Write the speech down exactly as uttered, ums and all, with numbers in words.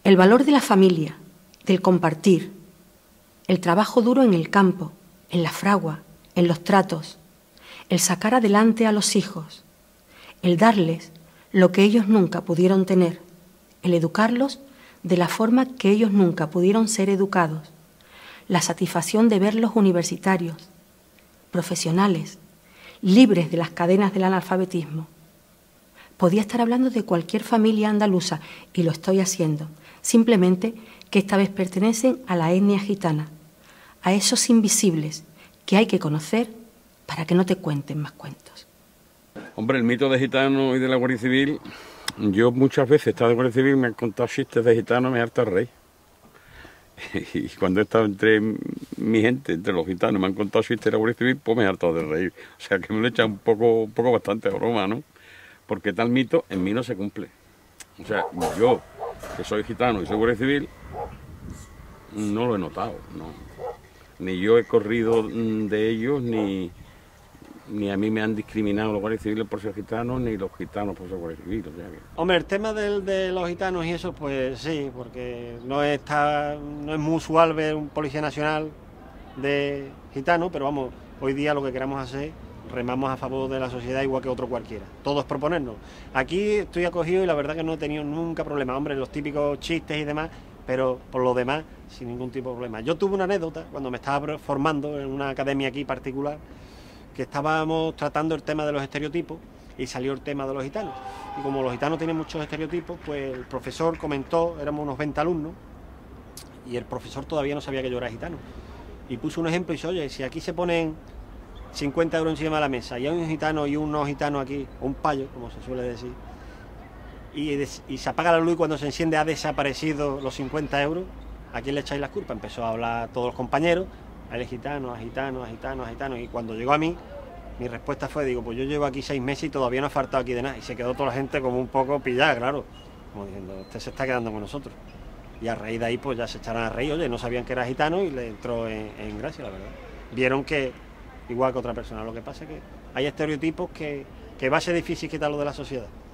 El valor de la familia, del compartir, el trabajo duro en el campo, en la fragua, en los tratos, el sacar adelante a los hijos, el darles lo que ellos nunca pudieron tener, el educarlos de la forma que ellos nunca pudieron ser educados, la satisfacción de verlos universitarios, profesionales, libres de las cadenas del analfabetismo. Podía estar hablando de cualquier familia andaluza, y lo estoy haciendo, simplemente que esta vez pertenecen a la etnia gitana, a esos invisibles que hay que conocer para que no te cuenten más cuentos. Hombre, el mito de gitano y de la Guardia Civil, yo muchas veces he estado en Guardia Civil, me han contado chistes de gitanos, me harta el rey. Y cuando he estado entre mi gente, entre los gitanos, me han contado chistes de la Guardia Civil, pues me he hartado de reír. O sea que me lo echan un poco, un poco bastante a broma, ¿no? Porque tal mito en mí no se cumple. O sea, yo, que soy gitano y soy Guardia Civil, no lo he notado, no. Ni yo he corrido de ellos, ni, ni a mí me han discriminado los guardias civiles por ser gitanos, ni los gitanos por ser guardias civiles. O sea que... Hombre, el tema del, de los gitanos y eso, pues sí, porque no es, ta, no es muy usual ver un policía nacional de gitano, pero vamos, hoy día lo que queramos hacer, remamos a favor de la sociedad igual que otro cualquiera. Todo es proponernos. Aquí estoy acogido y la verdad que no he tenido nunca problema. Hombre, los típicos chistes y demás, pero por lo demás, sin ningún tipo de problema. Yo tuve una anécdota cuando me estaba formando en una academia aquí particular, que estábamos tratando el tema de los estereotipos y salió el tema de los gitanos. Y como los gitanos tienen muchos estereotipos, pues el profesor comentó, éramos unos veinte alumnos, y el profesor todavía no sabía que yo era gitano. Y puso un ejemplo y dice, oye, si aquí se ponen cincuenta euros encima de la mesa y hay un gitano y unos gitanos aquí, o un payo, como se suele decir, y, y se apaga la luz y cuando se enciende ha desaparecido los cincuenta euros, ¿a quién le echáis las culpas? Empezó a hablar todos los compañeros, a él gitano, a gitano, a gitano, a gitano, y cuando llegó a mí, mi respuesta fue, digo, pues yo llevo aquí seis meses y todavía no ha faltado aquí de nada, y se quedó toda la gente como un poco pillada, claro, como diciendo, usted se está quedando con nosotros. Y a raíz de ahí, pues ya se echaron a reír, oye, no sabían que era gitano y le entró en, en gracia, la verdad. Vieron que, igual que otra persona, lo que pasa es que hay estereotipos que, que va a ser difícil quitarlo de la sociedad.